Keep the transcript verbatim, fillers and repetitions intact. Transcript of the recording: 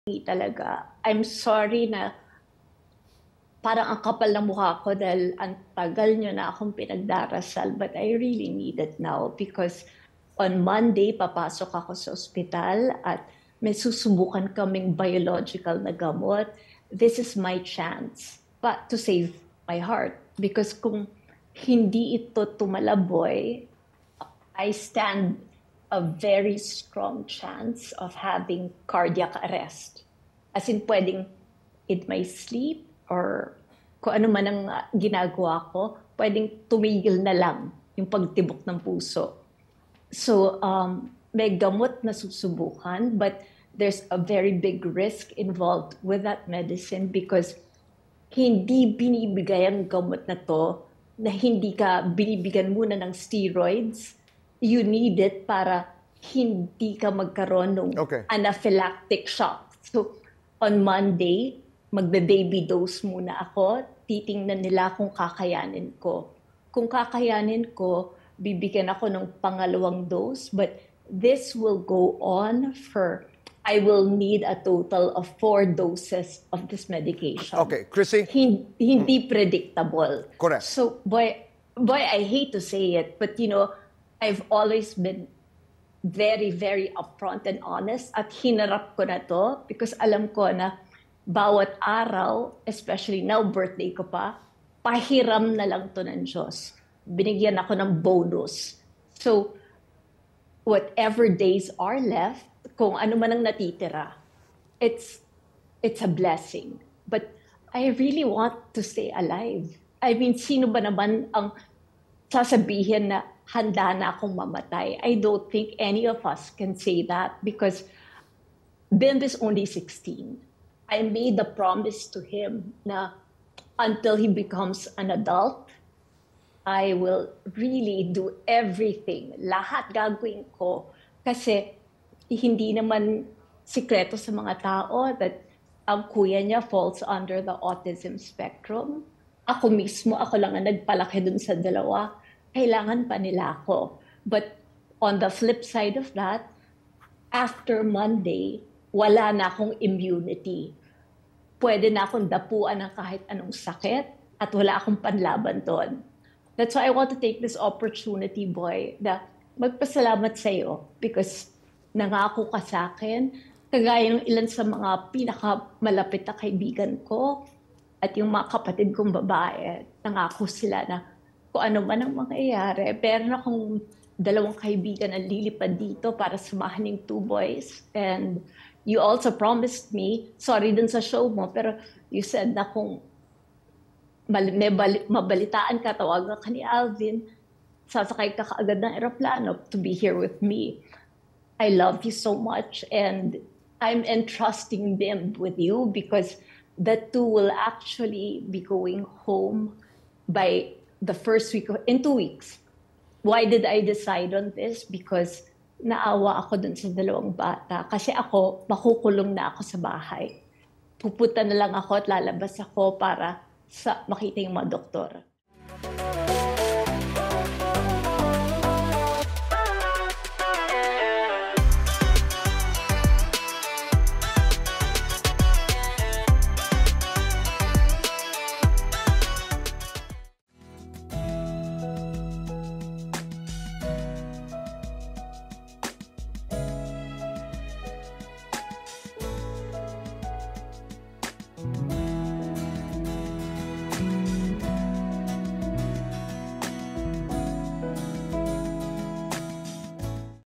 Talaga, I'm sorry na parang ang kapal ng mukha ko dahil ang tagal nyo na akong pinagdarasal, but I really need it now because on Monday, papasok ako sa ospital at may susubukan kaming biological na gamot. This is my chance but to save my heart because kung hindi ito tumalaboy, I stand a very strong chance of having cardiac arrest. As in, pwedeng in my sleep or kung ano man ang ginagawa ko, pwedeng tumigil na lang yung pagtibok ng puso. So, um, may gamot na susubukan, but there's a very big risk involved with that medicine because hindi binibigay ang gamot na to na hindi ka binibigyan muna ng steroids. You need it para hindi ka magkaroon ng Okay. anaphylactic shock. So, on Monday, magbe-baby dose muna ako. Titingnan nila kung kakayanin ko. Kung kakayanin ko, bibigyan ako ng pangalawang dose. But this will go on for, I will need a total of four doses of this medication. Okay, Chrissy? Hindi, hindi predictable. Correct. So, boy, boy, I hate to say it, but you know, I've always been very, very upfront and honest at hinarap ko na to because alam ko na bawat araw, especially now, birthday ko pa, pahiram na lang to ng Diyos. Binigyan ako ng bonus. So, whatever days are left, kung ano man ang natitira, it's, it's a blessing. But I really want to stay alive. I mean, sino ba naman ang sasabihin na handa na akong mamatay? I don't think any of us can say that because Ben is only sixteen. I made the promise to him na until he becomes an adult, I will really do everything. Lahat gagawin ko. Kasi hindi naman sikreto sa mga tao that ang kuya niya falls under the autism spectrum. Ako mismo, ako lang ang nagpalaki dun sa dalawa. Kailangan pa nila ako. But on the flip side of that, after Monday, wala na akong immunity. Pwede na akong dapuan ng kahit anong sakit at wala akong panlaban doon. That's why I want to take this opportunity, boy, na magpasalamat sa iyo because nangako ka sa akin, kagaya ng ilan sa mga pinakamalapit na kaibigan ko at yung mga kapatid kong babae, nangako sila na kung ano man ang mangyayari. Pero akong dalawang kaibigan na lilipad dito para samahan yung two boys. And you also promised me, sorry dun sa show mo, pero you said na kung may mabalitaan ka, tawagan ka ni Alvin, sasakay ka kaagad ng aeroplano to be here with me. I love you so much and I'm entrusting them with you because the two will actually be going home by the first week, of, in two weeks. Why did I decide on this? Because naawa ako dun sa dalawang bata. Kasi ako, makukulong na ako sa bahay. Pupunta na lang ako at lalabas ako para sa makita yung mga doktor.